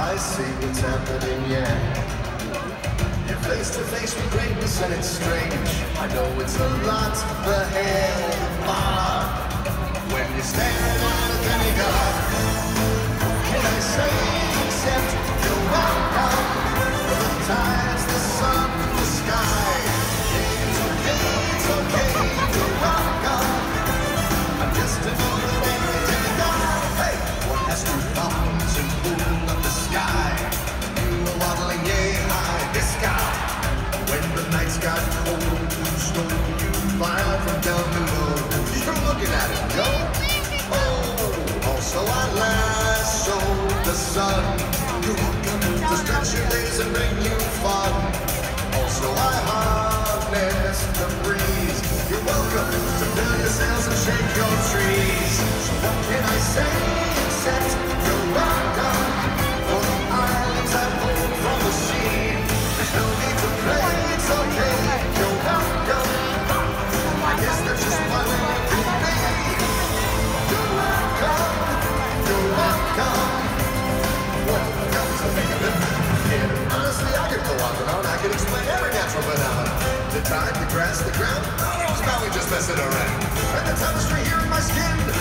I see what's happening, yeah. You're face to face with greatness and it's strange. I know it's a lot ahead of bar. When you're staring at a demigod, what can I say except you're welcome? The tides, the sun, the sky. It's okay, you're welcome. I'm just an ordinary demigod. Hey, one has two thumbs and pull up the sky. You were waddling yay high, this guy. When the nights got cold and snow, you fire from down below. You're looking at it, yo. Oh, also I lasso the sun. You're welcome to stretch your days and bring you fun. Also I harness the breeze. You're welcome to fill your sails and shake your trees. So what can I say except you're welcome? For the islands that hold from the sea. There's no need to pray, it's okay, you're welcome. I guess that's just my way to be. You're welcome, you're welcome. Welcome to think of it. Yeah, honestly, I could go on and on. I could explain every natural phenomenon. The tide, the grass, the ground. Who knows, now we just messing around. And the tapestry here in my skin.